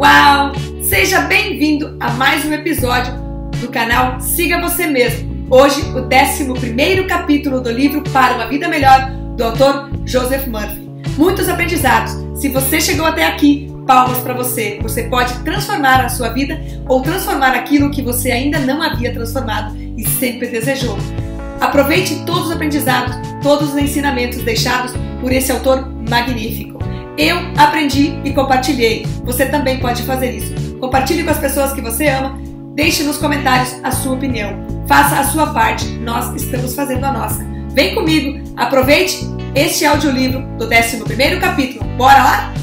Uau! Seja bem-vindo a mais um episódio do canal Siga Você Mesmo. Hoje, o 11º capítulo do livro Para uma Vida Melhor, do autor Joseph Murphy. Muitos aprendizados. Se você chegou até aqui, palmas para você. Você pode transformar a sua vida ou transformar aquilo que você ainda não havia transformado e sempre desejou. Aproveite todos os aprendizados, todos os ensinamentos deixados por esse autor magnífico. Eu aprendi e compartilhei. Você também pode fazer isso. Compartilhe com as pessoas que você ama. Deixe nos comentários a sua opinião. Faça a sua parte. Nós estamos fazendo a nossa. Vem comigo. Aproveite este audiolivro do 11º capítulo. Bora lá?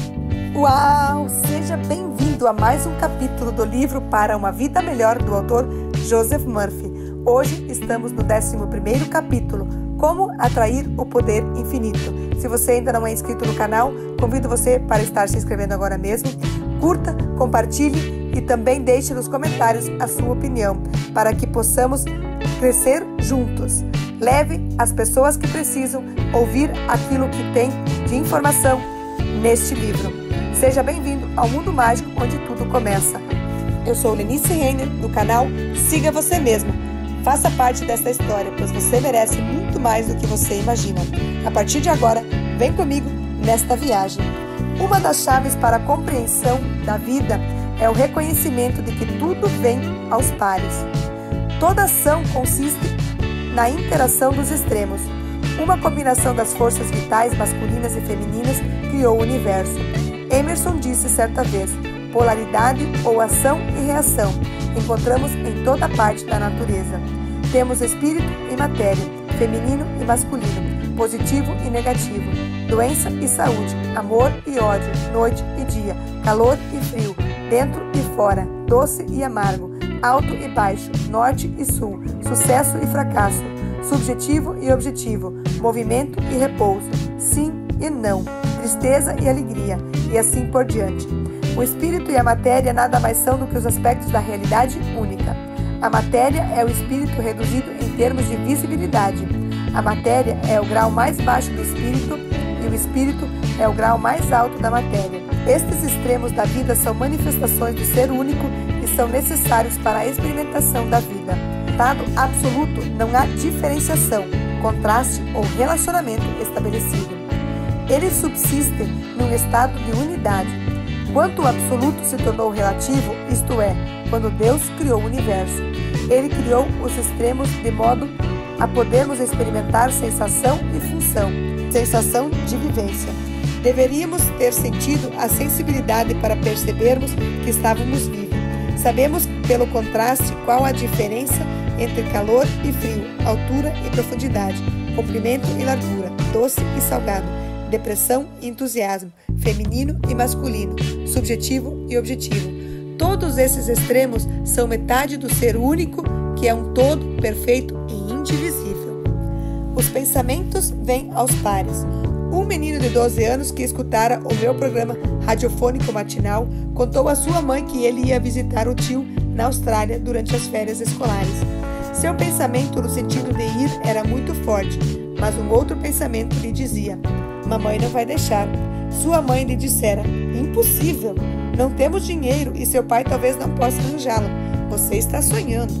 Uau! Seja bem-vindo a mais um capítulo do livro Para uma Vida Melhor, do autor Joseph Murphy. Hoje estamos no 11º capítulo, Como Atrair o Poder Infinito. Se você ainda não é inscrito no canal, convido você para estar se inscrevendo agora mesmo. Curta, compartilhe e também deixe nos comentários a sua opinião, para que possamos crescer juntos. Leve as pessoas que precisam ouvir aquilo que tem de informação neste livro. Seja bem-vindo ao mundo mágico onde tudo começa. Eu sou Lenice Reiner, do canal Siga Você Mesmo. Faça parte dessa história, pois você merece muito mais do que você imagina. A partir de agora, vem comigo nesta viagem. Uma das chaves para a compreensão da vida é o reconhecimento de que tudo vem aos pares. Toda ação consiste na interação dos extremos. Uma combinação das forças vitais masculinas e femininas criou o universo. Emerson disse certa vez: polaridade ou ação e reação encontramos em toda parte da natureza. Temos espírito e matéria, feminino e masculino, positivo e negativo, doença e saúde, amor e ódio, noite e dia, calor e frio, dentro e fora, doce e amargo, alto e baixo, norte e sul, sucesso e fracasso, subjetivo e objetivo, movimento e repouso, sim e não, tristeza e alegria, e assim por diante. O espírito e a matéria nada mais são do que os aspectos da realidade única. A matéria é o espírito reduzido em termos de visibilidade. A matéria é o grau mais baixo do espírito e o espírito é o grau mais alto da matéria. Estes extremos da vida são manifestações do ser único e são necessários para a experimentação da vida. No estado absoluto não há diferenciação, contraste ou relacionamento estabelecido. Eles subsistem num estado de unidade. Quando o absoluto se tornou relativo, isto é, quando Deus criou o universo, Ele criou os extremos de modo a podermos experimentar sensação e função, sensação de vivência. Deveríamos ter sentido a sensibilidade para percebermos que estávamos vivos. Sabemos, pelo contraste, qual a diferença entre calor e frio, altura e profundidade, comprimento e largura, doce e salgado, depressão e entusiasmo, feminino e masculino, subjetivo e objetivo. Todos esses extremos são metade do ser único, que é um todo perfeito e indivisível. Os pensamentos vêm aos pares. Um menino de 12 anos que escutara o meu programa radiofônico matinal contou à sua mãe que ele ia visitar o tio na Austrália durante as férias escolares. Seu pensamento no sentido de ir era muito forte, mas um outro pensamento lhe dizia: mamãe não vai deixar. Sua mãe lhe dissera: impossível, não temos dinheiro e seu pai talvez não possa arranjá-lo. Você está sonhando.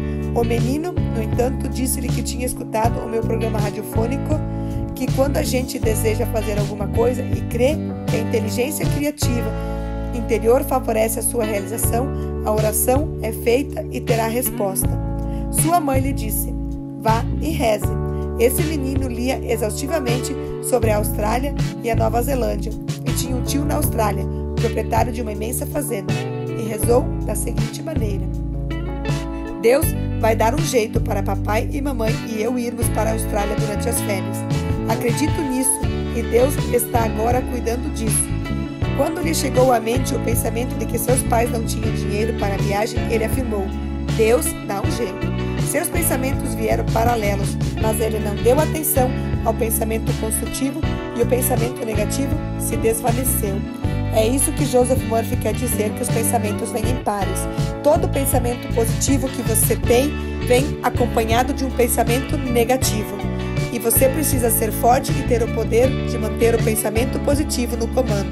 O menino, no entanto, disse-lhe que tinha escutado o meu programa radiofônico, que quando a gente deseja fazer alguma coisa e crê que a inteligência criativa interior favorece a sua realização, a oração é feita e terá resposta. Sua mãe lhe disse: vá e reze. Esse menino lia exaustivamente sobre a Austrália e a Nova Zelândia e tinha um tio na Austrália, proprietário de uma imensa fazenda, e rezou da seguinte maneira: Deus vai dar um jeito para papai e mamãe e eu irmos para a Austrália durante as férias. Acredito nisso e Deus está agora cuidando disso. Quando lhe chegou à mente o pensamento de que seus pais não tinham dinheiro para a viagem, ele afirmou: Deus dá um jeito. Seus pensamentos vieram paralelos, mas ele não deu atenção ao pensamento construtivo e o pensamento negativo se desvaneceu. É isso que Joseph Murphy quer dizer, que os pensamentos vêm em pares. Todo pensamento positivo que você tem vem acompanhado de um pensamento negativo. E você precisa ser forte e ter o poder de manter o pensamento positivo no comando.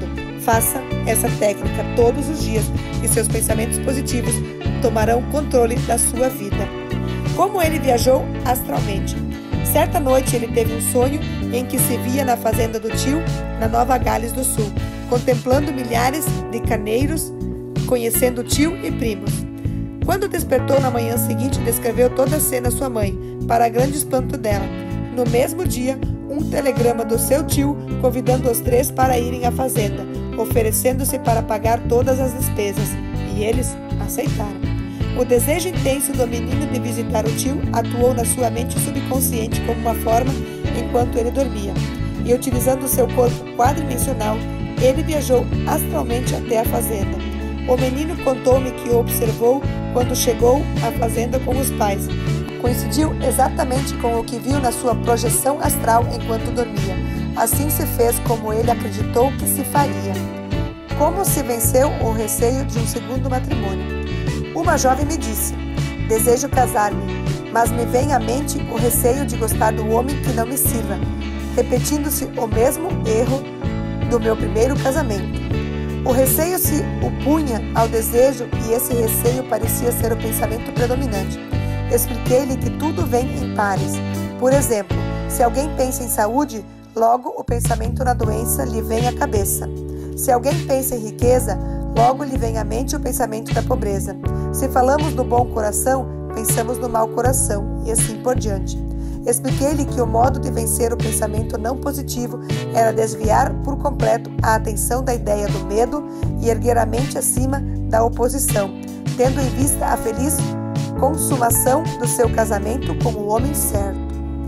Faça essa técnica todos os dias e seus pensamentos positivos tomarão controle da sua vida. Como ele viajou astralmente. Certa noite ele teve um sonho em que se via na fazenda do tio, na Nova Gales do Sul, contemplando milhares de carneiros, conhecendo tio e primos. Quando despertou na manhã seguinte, descreveu toda a cena à sua mãe, para grande espanto dela. No mesmo dia, um telegrama do seu tio convidando os três para irem à fazenda, oferecendo-se para pagar todas as despesas, e eles aceitaram. O desejo intenso do menino de visitar o tio atuou na sua mente subconsciente como uma forma enquanto ele dormia, e utilizando seu corpo quadridimensional, ele viajou astralmente até a fazenda. O menino contou-me que o observou quando chegou à fazenda com os pais. Coincidiu exatamente com o que viu na sua projeção astral enquanto dormia. Assim se fez como ele acreditou que se faria. Como se venceu o receio de um segundo matrimônio? Uma jovem me disse: desejo casar-me, mas me vem à mente o receio de gostar do homem que não me sirva, repetindo-se o mesmo erro do meu primeiro casamento. O receio se opunha ao desejo e esse receio parecia ser o pensamento predominante. Expliquei-lhe que tudo vem em pares. Por exemplo, se alguém pensa em saúde, logo o pensamento na doença lhe vem à cabeça. Se alguém pensa em riqueza, logo lhe vem à mente o pensamento da pobreza. Se falamos do bom coração, pensamos no mau coração, e assim por diante. Expliquei-lhe que o modo de vencer o pensamento não positivo era desviar por completo a atenção da ideia do medo e erguer a mente acima da oposição, tendo em vista a feliz consumação do seu casamento com o homem certo.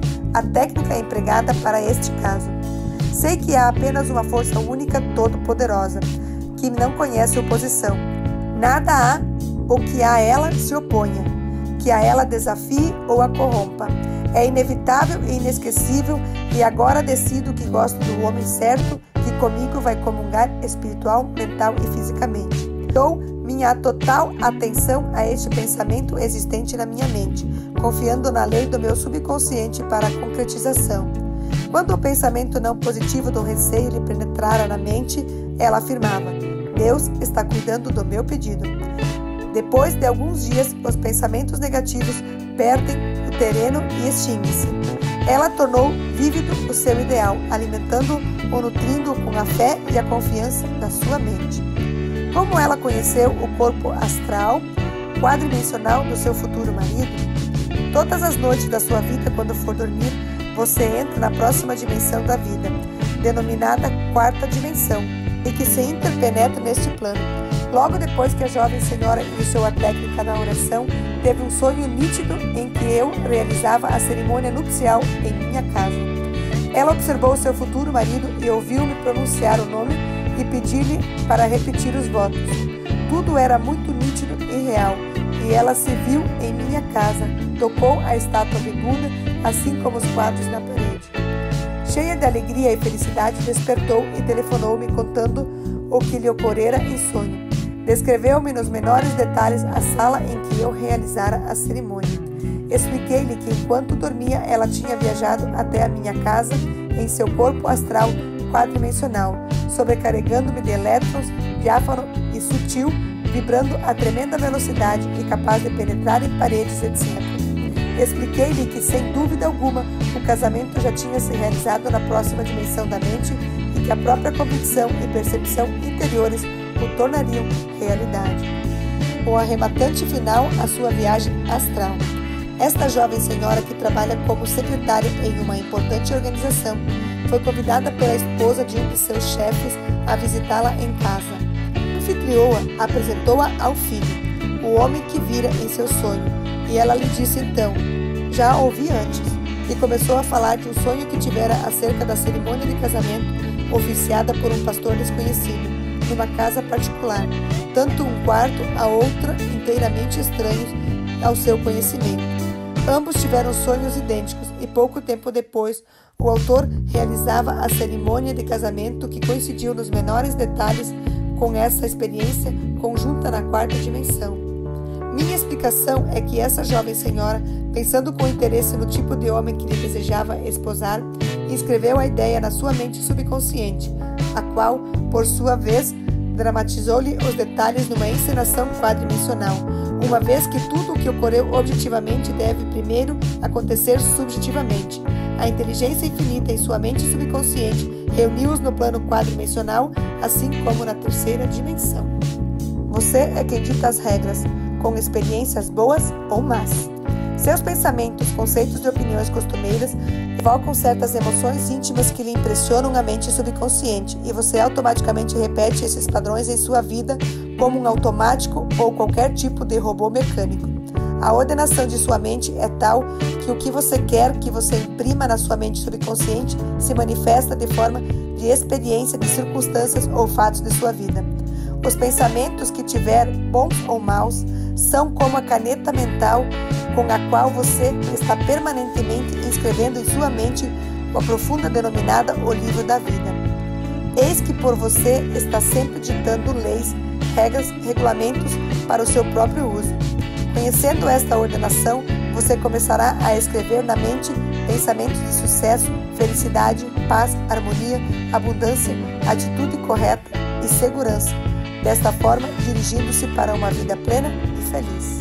A técnica é empregada para este caso. Sei que há apenas uma força única todo-poderosa, que não conhece oposição. Nada há ou que a ela se oponha, que a ela desafie ou a corrompa. É inevitável e inesquecível, e agora decido que gosto do homem certo, que comigo vai comungar espiritual, mental e fisicamente. Dou minha total atenção a este pensamento existente na minha mente, confiando na lei do meu subconsciente para a concretização. Quando o pensamento não positivo do receio lhe penetrara na mente, ela afirmava: Deus está cuidando do meu pedido. Depois de alguns dias, os pensamentos negativos perdem o terreno e extinguem-se. Ela tornou vívido o seu ideal, alimentando-o, nutrindo-o com a fé e a confiança da sua mente. Como ela conheceu o corpo astral, quadridimensional do seu futuro marido? Todas as noites da sua vida, quando for dormir, você entra na próxima dimensão da vida, denominada quarta dimensão, e que se interpenetra neste plano. Logo depois que a jovem senhora iniciou a técnica da oração, teve um sonho nítido em que eu realizava a cerimônia nupcial em minha casa. Ela observou seu futuro marido e ouviu-me pronunciar o nome e pedir-lhe para repetir os votos. Tudo era muito nítido e real, e ela se viu em minha casa, tocou a estátua de Buda, assim como os quadros na parede. Cheia de alegria e felicidade, despertou e telefonou-me contando o que lhe ocorrera em sonho. Descreveu-me nos menores detalhes a sala em que eu realizara a cerimônia. Expliquei-lhe que enquanto dormia ela tinha viajado até a minha casa em seu corpo astral quadridimensional, sobrecarregando-me de elétrons, diáfano e sutil, vibrando a tremenda velocidade e capaz de penetrar em paredes, etc. Expliquei-lhe que, sem dúvida alguma, o casamento já tinha se realizado na próxima dimensão da mente e que a própria convicção e percepção interiores o tornariam realidade. O arrematante final à sua viagem astral. Esta jovem senhora, que trabalha como secretária em uma importante organização, foi convidada pela esposa de um de seus chefes a visitá-la em casa. A anfitrioa apresentou-a ao filho, o homem que vira em seu sonho, e ela lhe disse então: já ouvi antes, e começou a falar de um sonho que tivera acerca da cerimônia de casamento oficiada por um pastor desconhecido, numa casa particular, tanto um quarto a outra inteiramente estranhos ao seu conhecimento. Ambos tiveram sonhos idênticos e pouco tempo depois o autor realizava a cerimônia de casamento que coincidiu nos menores detalhes com essa experiência conjunta na quarta dimensão. Minha explicação é que essa jovem senhora, pensando com interesse no tipo de homem que lhe desejava esposar, inscreveu a ideia na sua mente subconsciente, a qual, por sua vez, dramatizou-lhe os detalhes numa encenação quadridimensional, uma vez que tudo o que ocorreu objetivamente deve primeiro acontecer subjetivamente. A inteligência infinita em sua mente subconsciente reuniu-os no plano quadridimensional, assim como na terceira dimensão. Você é quem dita as regras, com experiências boas ou más. Seus pensamentos, conceitos e opiniões costumeiras evocam certas emoções íntimas que lhe impressionam a mente subconsciente e você automaticamente repete esses padrões em sua vida como um automático ou qualquer tipo de robô mecânico. A ordenação de sua mente é tal que o que você quer que você imprima na sua mente subconsciente se manifesta de forma de experiência de circunstâncias ou fatos de sua vida. Os pensamentos que tiver, bons ou maus, são como a caneta mental com a qual você está permanentemente inscrevendo em sua mente a profunda denominada o livro da vida. Eis que por você está sempre ditando leis, regras, regulamentos para o seu próprio uso. Conhecendo esta ordenação, você começará a escrever na mente pensamentos de sucesso, felicidade, paz, harmonia, abundância, atitude correta e segurança. Desta forma, dirigindo-se para uma vida plena e feliz.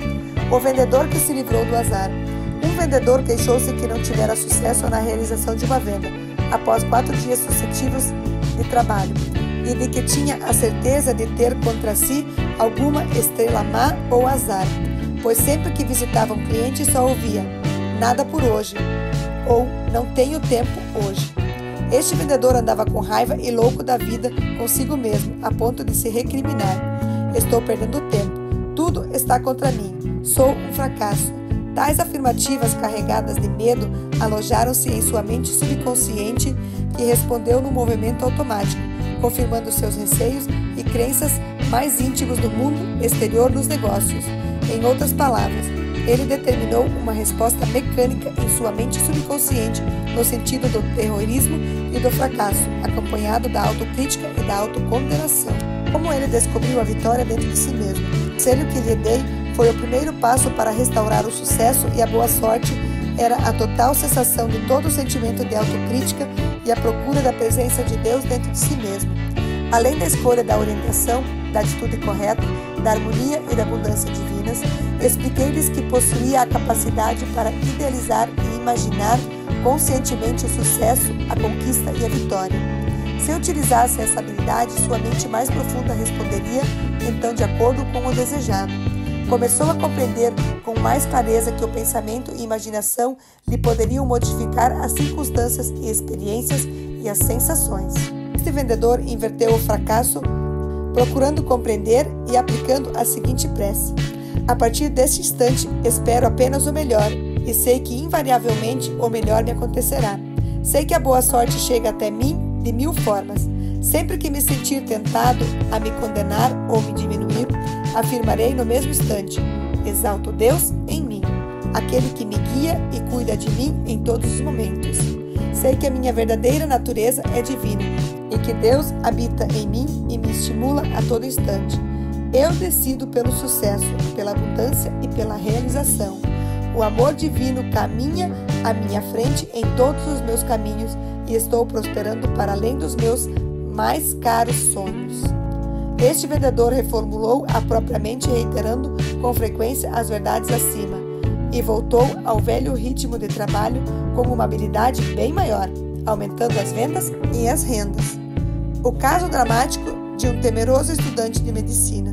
O vendedor que se livrou do azar. Um vendedor queixou-se que não tivera sucesso na realização de uma venda, após 4 dias sucessivos de trabalho, e de que tinha a certeza de ter contra si alguma estrela má ou azar, pois sempre que visitava um cliente só ouvia "nada por hoje" ou "não tenho tempo hoje". Este vendedor andava com raiva e louco da vida consigo mesmo, a ponto de se recriminar: "Estou perdendo tempo, tudo está contra mim, sou um fracasso". Tais afirmativas carregadas de medo alojaram-se em sua mente subconsciente, que respondeu num movimento automático, confirmando seus receios e crenças mais íntimos do mundo exterior dos negócios. Em outras palavras, ele determinou uma resposta mecânica em sua mente subconsciente no sentido do terrorismo e do fracasso, acompanhado da autocrítica e da autocondenação. Como ele descobriu a vitória dentro de si mesmo? O conselho que lhe dei foi o primeiro passo para restaurar o sucesso e a boa sorte era a total cessação de todo o sentimento de autocrítica e a procura da presença de Deus dentro de si mesmo. Além da escolha da orientação, da atitude correta, da harmonia e da abundância divinas, expliquei-lhes que possuía a capacidade para idealizar e imaginar conscientemente o sucesso, a conquista e a vitória. Se utilizasse essa habilidade, sua mente mais profunda responderia, então, de acordo com o desejado. Começou a compreender com mais clareza que o pensamento e imaginação lhe poderiam modificar as circunstâncias e experiências e as sensações. Este vendedor inverteu o fracasso, procurando compreender e aplicando a seguinte prece: a partir deste instante, espero apenas o melhor e sei que invariavelmente o melhor me acontecerá. Sei que a boa sorte chega até mim de 1000 formas. Sempre que me sentir tentado a me condenar ou me diminuir, afirmarei no mesmo instante: exalto Deus em mim, aquele que me guia e cuida de mim em todos os momentos. Sei que a minha verdadeira natureza é divina e que Deus habita em mim e me estimula a todo instante. Eu decido pelo sucesso, pela abundância e pela realização. O amor divino caminha à minha frente em todos os meus caminhos e estou prosperando para além dos meus mais caros sonhos. Este vendedor reformulou a própria mente, reiterando com frequência as verdades acima, e voltou ao velho ritmo de trabalho com uma habilidade bem maior, aumentando as vendas e as rendas. O caso dramático de um temeroso estudante de medicina.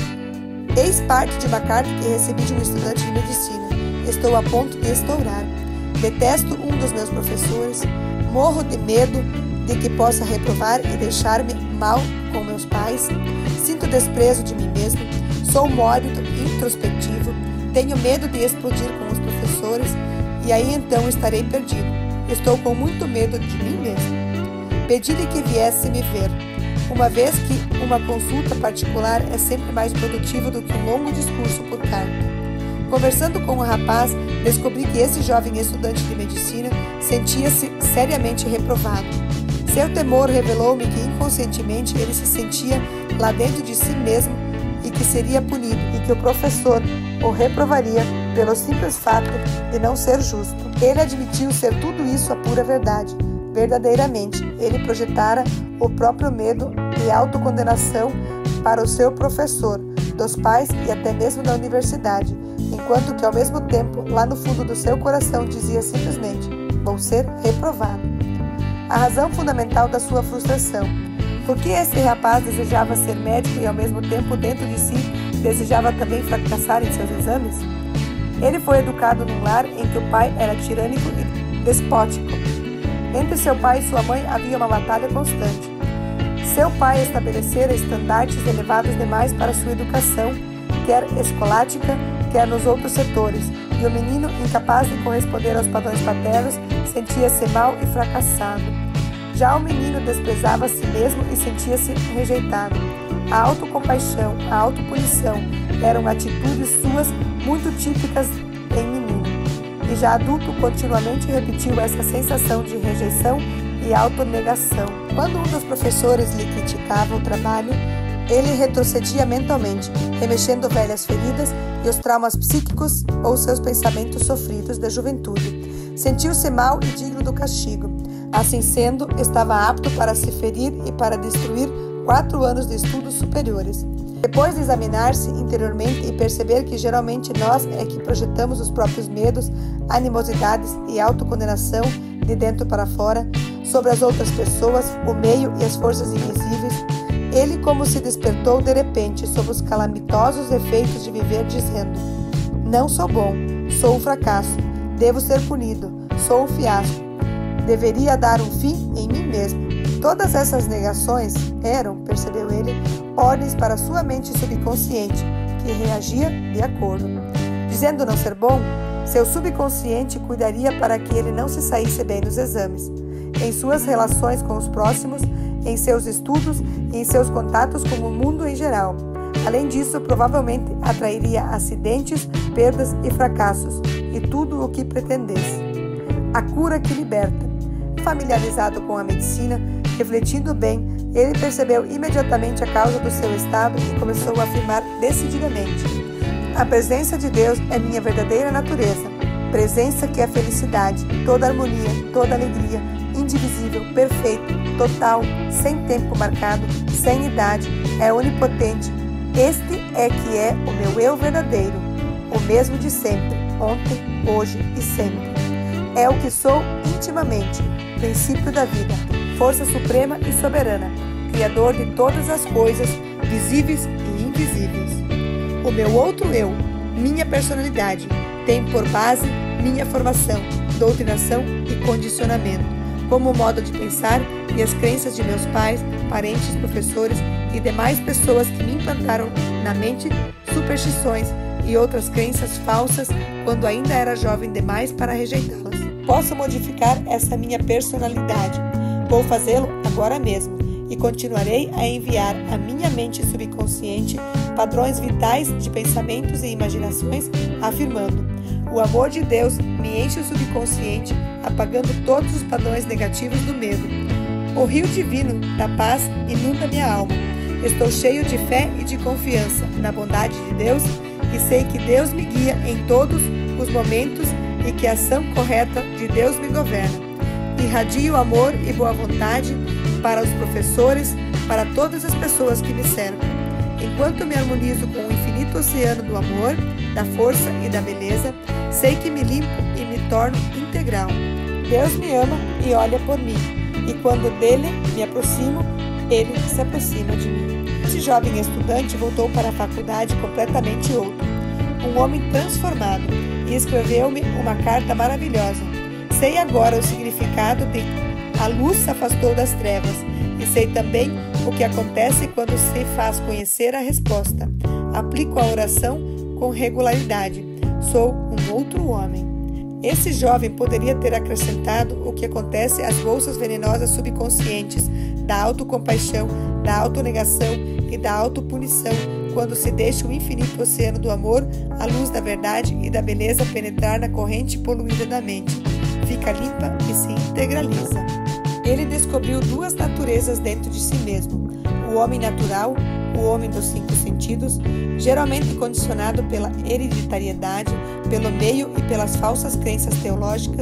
Eis parte de uma carta que recebi de um estudante de medicina. Estou a ponto de estourar. Detesto um dos meus professores. Morro de medo de que possa reprovar e deixar-me mal com meus pais. Sinto desprezo de mim mesmo. Sou mórbido e introspectivo. Tenho medo de explodir com os professores e aí então estarei perdido. Estou com muito medo de mim mesmo. Pedi-lhe que viesse me ver, uma vez que uma consulta particular é sempre mais produtiva do que um longo discurso por carta. Conversando com o rapaz, descobri que esse jovem estudante de medicina sentia-se seriamente reprovado. Seu temor revelou-me que inconscientemente ele se sentia lá dentro de si mesmo e que seria punido e que o professor o reprovaria pelo simples fato de não ser justo. Ele admitiu ser tudo isso a pura verdade. Verdadeiramente, ele projetara o próprio medo e autocondenação para o seu professor, dos pais e até mesmo da universidade, enquanto que ao mesmo tempo, lá no fundo do seu coração, dizia simplesmente: vou ser reprovado. A razão fundamental da sua frustração. Por que esse rapaz desejava ser médico e ao mesmo tempo dentro de si desejava também fracassar em seus exames? Ele foi educado num lar em que o pai era tirânico e despótico. Entre seu pai e sua mãe havia uma batalha constante. Seu pai estabelecera estandartes elevados demais para sua educação, quer escolástica, quer nos outros setores, e o menino, incapaz de corresponder aos padrões paternos, sentia-se mal e fracassado. Já o menino desprezava a si mesmo e sentia-se rejeitado. A autocompaixão, a autopunição eram atitudes suas muito típicas em menino. E já adulto continuamente repetiu essa sensação de rejeição e autonegação. Quando um dos professores lhe criticava o trabalho, ele retrocedia mentalmente, remexendo velhas feridas e os traumas psíquicos ou seus pensamentos sofridos da juventude. Sentiu-se mal e digno do castigo. Assim sendo, estava apto para se ferir e para destruir 4 anos de estudos superiores. Depois de examinar-se interiormente e perceber que geralmente nós é que projetamos os próprios medos, animosidades e autocondenação de dentro para fora, sobre as outras pessoas, o meio e as forças invisíveis, ele como se despertou de repente sob os calamitosos efeitos de viver, dizendo: não sou bom, sou um fracasso, devo ser punido, sou um fiasco, deveria dar um fim em mim mesmo. Todas essas negações eram, percebeu ele, ordens para sua mente subconsciente, que reagia de acordo. Dizendo não ser bom, seu subconsciente cuidaria para que ele não se saísse bem nos exames, em suas relações com os próximos, em seus estudos e em seus contatos com o mundo em geral. Além disso, provavelmente atrairia acidentes, perdas e fracassos, e tudo o que pretendesse. A cura que liberta. Familiarizado com a medicina, refletindo bem, ele percebeu imediatamente a causa do seu estado e começou a afirmar decididamente: a presença de Deus é minha verdadeira natureza, presença que é felicidade, toda harmonia, toda alegria, indivisível, perfeito, total, sem tempo marcado, sem idade, é onipotente. Este é que é o meu eu verdadeiro, o mesmo de sempre, ontem, hoje e sempre. É o que sou intimamente, princípio da vida, força suprema e soberana, criador de todas as coisas, visíveis e invisíveis. O meu outro eu, minha personalidade, tem por base minha formação, doutrinação e condicionamento, como o modo de pensar e as crenças de meus pais, parentes, professores e demais pessoas que me implantaram na mente superstições e outras crenças falsas quando ainda era jovem demais para rejeitá-las. Posso modificar essa minha personalidade. Vou fazê-lo agora mesmo e continuarei a enviar à minha mente subconsciente padrões vitais de pensamentos e imaginações, afirmando: o amor de Deus me enche o subconsciente, apagando todos os padrões negativos do medo. O rio divino da paz inunda minha alma. Estou cheio de fé e de confiança na bondade de Deus e sei que Deus me guia em todos os momentos e que a ação correta de Deus me governa. Irradio amor e boa vontade para os professores, para todas as pessoas que me cercam. Enquanto me harmonizo com o infinito oceano do amor, da força e da beleza, sei que me limpo e me torno integral. Deus me ama e olha por mim, e quando dele me aproximo, ele se aproxima de mim. Esse jovem estudante voltou para a faculdade completamente outro, um homem transformado, e escreveu-me uma carta maravilhosa. Sei agora o significado de a luz se afastou das trevas, e sei também o que acontece quando se faz conhecer a resposta. Aplico a oração com regularidade. Sou um outro homem. Esse jovem poderia ter acrescentado o que acontece às bolsas venenosas subconscientes da autocompaixão, da autonegação e da autopunição, quando se deixa o infinito oceano do amor, a luz da verdade e da beleza penetrar na corrente poluída da mente. Fica limpa e se integraliza. Ele descobriu 2 naturezas dentro de si mesmo: o homem natural, o homem dos 5 sentidos, geralmente condicionado pela hereditariedade, pelo meio e pelas falsas crenças teológicas,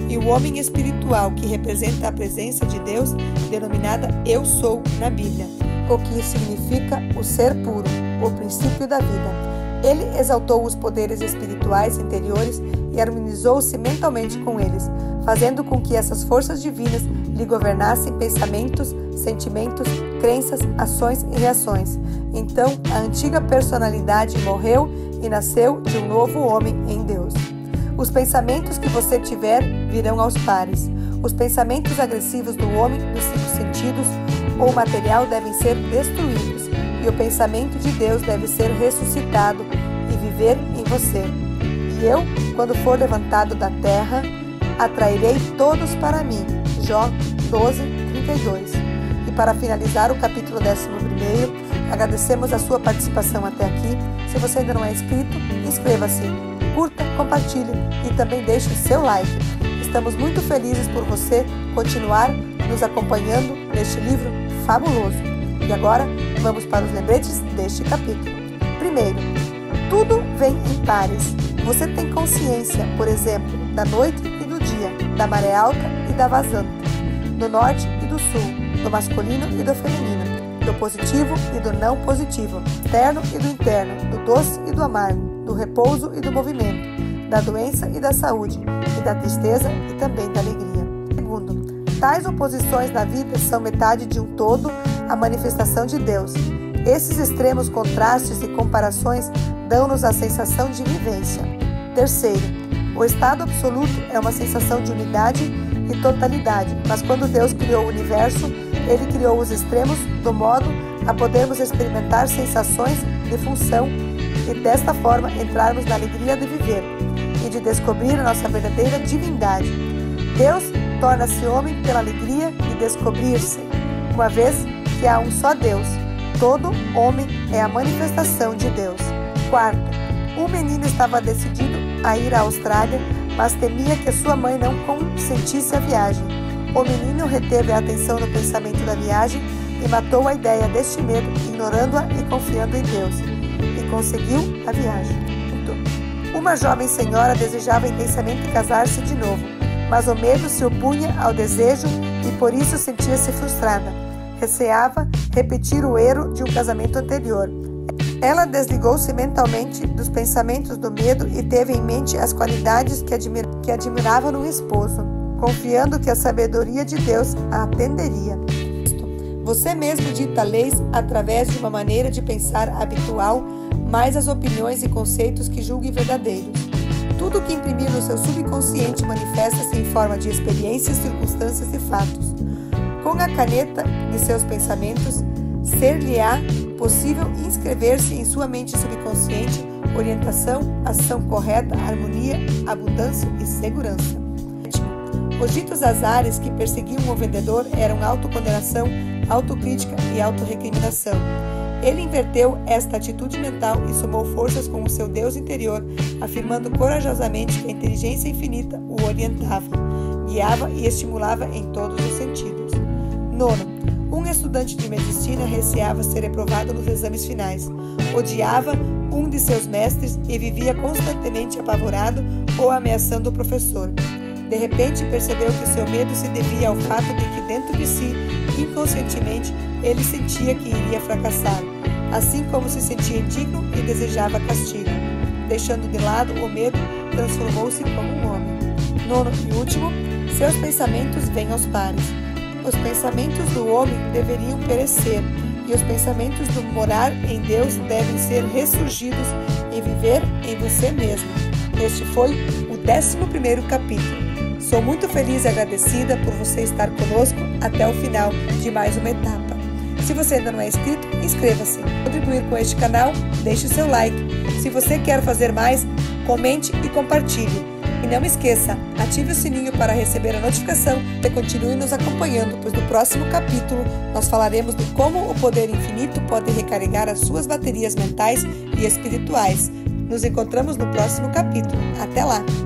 e o homem espiritual, que representa a presença de Deus, denominada Eu Sou na Bíblia, o que significa o ser puro, o princípio da vida. Ele exaltou os poderes espirituais interiores e harmonizou-se mentalmente com eles, fazendo com que essas forças divinas lhe governassem pensamentos, sentimentos, crenças, ações e reações. Então, a antiga personalidade morreu e nasceu de um novo homem em Deus. Os pensamentos que você tiver virão aos pares. Os pensamentos agressivos do homem dos 5 sentidos ou material devem ser destruídos, e o pensamento de Deus deve ser ressuscitado e viver em você. E eu, quando for levantado da terra, atrairei todos para mim. Jó 12:32. E para finalizar o capítulo 11, agradecemos a sua participação até aqui. Se você ainda não é inscrito, inscreva-se, curta, compartilhe e também deixe o seu like. Estamos muito felizes por você continuar nos acompanhando neste livro fabuloso. E agora, vamos para os lembretes deste capítulo. Primeiro, tudo vem em pares. Você tem consciência, por exemplo, da noite e do dia, da maré alta e da vazante, do norte e do sul, do masculino e do feminino, do positivo e do não positivo, do externo e do interno, do doce e do amargo, do repouso e do movimento, da doença e da saúde, e da tristeza e também da alegria. Segundo, tais oposições na vida são metade de um todo, a manifestação de Deus. Esses extremos contrastes e comparações dão-nos a sensação de vivência. Terceiro, o estado absoluto é uma sensação de unidade e totalidade, mas quando Deus criou o universo, Ele criou os extremos do modo a podermos experimentar sensações de função e desta forma entrarmos na alegria de viver e de descobrir a nossa verdadeira divindade. Deus torna-se homem pela alegria de descobrir-se, uma vez que há um só Deus. Todo homem é a manifestação de Deus. Quarto, o menino estava decidido a ir à Austrália, mas temia que sua mãe não consentisse a viagem. O menino reteve a atenção no pensamento da viagem e matou a ideia deste medo, ignorando-a e confiando em Deus. E conseguiu a viagem. Uma jovem senhora desejava intensamente casar-se de novo, mas o medo se opunha ao desejo e por isso sentia-se frustrada. Receava repetir o erro de um casamento anterior. Ela desligou-se mentalmente dos pensamentos do medo e teve em mente as qualidades que admirava no esposo, confiando que a sabedoria de Deus a atenderia. Você mesmo dita leis através de uma maneira de pensar habitual, mais as opiniões e conceitos que julgue verdadeiros. Tudo que imprimir no seu subconsciente manifesta-se em forma de experiências, circunstâncias e fatos. Com a caneta de seus pensamentos, ser-lhe-á possível inscrever-se em sua mente subconsciente orientação, ação correta, harmonia, abundância e segurança. Os ditos azares que perseguiam o vendedor eram autocondenação, autocrítica e autorrecriminação. Ele inverteu esta atitude mental e somou forças com o seu Deus interior, afirmando corajosamente que a inteligência infinita o orientava, guiava e estimulava em todos os sentidos. Nono, um estudante de medicina receava ser reprovado nos exames finais. Odiava um de seus mestres e vivia constantemente apavorado ou ameaçando o professor. De repente percebeu que seu medo se devia ao fato de que dentro de si, inconscientemente, ele sentia que iria fracassar, assim como se sentia indigno e desejava castigo. Deixando de lado o medo, transformou-se como um homem. Nono e último, seus pensamentos vêm aos pares. Os pensamentos do homem deveriam perecer, e os pensamentos do morar em Deus devem ser ressurgidos e viver em você mesmo. Este foi o 11º capítulo. Sou muito feliz e agradecida por você estar conosco até o final de mais uma etapa. Se você ainda não é inscrito, inscreva-se. Contribuir com este canal, deixe o seu like. Se você quer fazer mais, comente e compartilhe. E não esqueça, ative o sininho para receber a notificação e continue nos acompanhando, pois no próximo capítulo nós falaremos de como o poder infinito pode recarregar as suas baterias mentais e espirituais. Nos encontramos no próximo capítulo. Até lá!